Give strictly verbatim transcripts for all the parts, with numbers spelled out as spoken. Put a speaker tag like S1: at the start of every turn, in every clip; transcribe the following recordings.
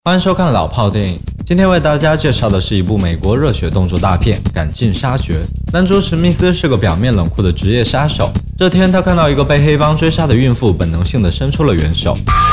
S1: 欢迎收看老炮电影。今天为大家介绍的是一部美国热血动作大片《赶尽杀绝》。男主史密斯是个表面冷酷的职业杀手。这天，他看到一个被黑帮追杀的孕妇，本能性地伸出了援手。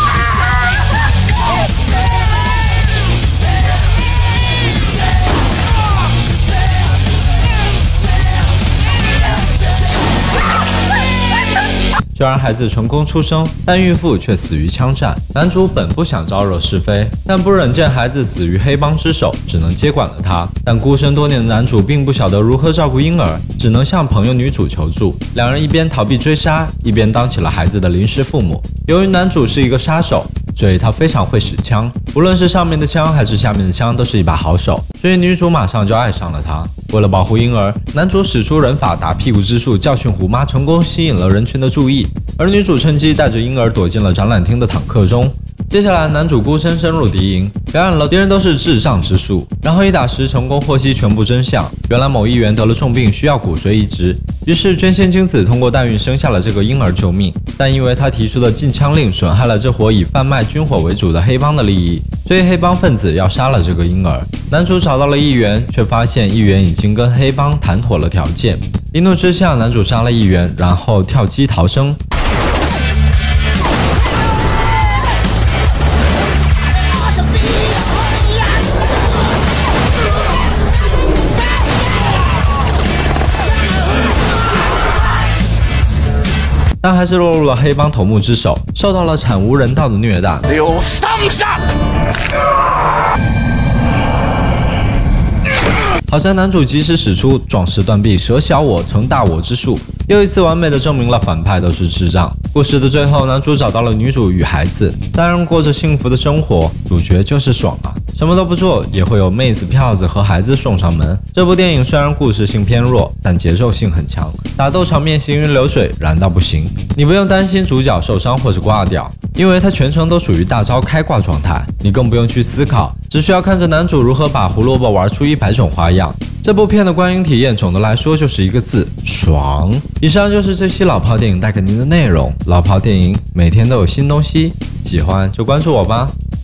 S1: 虽然孩子成功出生，但孕妇却死于枪战。男主本不想招惹是非，但不忍见孩子死于黑帮之手，只能接管了他。但孤身多年的男主并不晓得如何照顾婴儿，只能向朋友女主求助。两人一边逃避追杀，一边当起了孩子的临时父母。由于男主是一个杀手，所以他非常会使枪，无论是上面的枪还是下面的枪，都是一把好手，所以女主马上就爱上了他。为了保护婴儿，男主使出人法打屁股之术教训虎妈，成功吸引了人群的注意，而女主趁机带着婴儿躲进了展览厅的坦克中。接下来，男主孤身深入敌营，表演了敌人都是智障之术，然后一打十成功获悉全部真相。原来某议员得了重病，需要骨髓移植，于是捐献精子通过代孕生下了这个婴儿救命。但因为他提出的禁枪令损害了这伙以贩卖军火为主的黑帮的利益，所以黑帮分子要杀了这个婴儿。男主找到了议员，却发现议员已经跟黑帮谈妥了条件。一怒之下，男主杀了议员，然后跳机逃生。但还是落入了黑帮头目之手，受到了惨无人道的虐待。好在男主及时使出壮士断臂，舍小我成大我之术，又一次完美的证明了反派都是智障。故事的最后，男主找到了女主与孩子，三人过着幸福的生活，主角就是爽啊！什么都不做，也会有妹子、票子和孩子送上门。这部电影虽然故事性偏弱，但节奏性很强，打斗场面行云流水，燃到不行。你不用担心主角受伤或是挂掉，因为他全程都属于大招开挂状态。你更不用去思考，只需要看着男主如何把胡萝卜玩出一百种花样。这部片的观影体验，总的来说就是一个字：爽。以上就是这期老炮电影带给您的内容。老炮电影每天都有新东西，喜欢就关注我吧。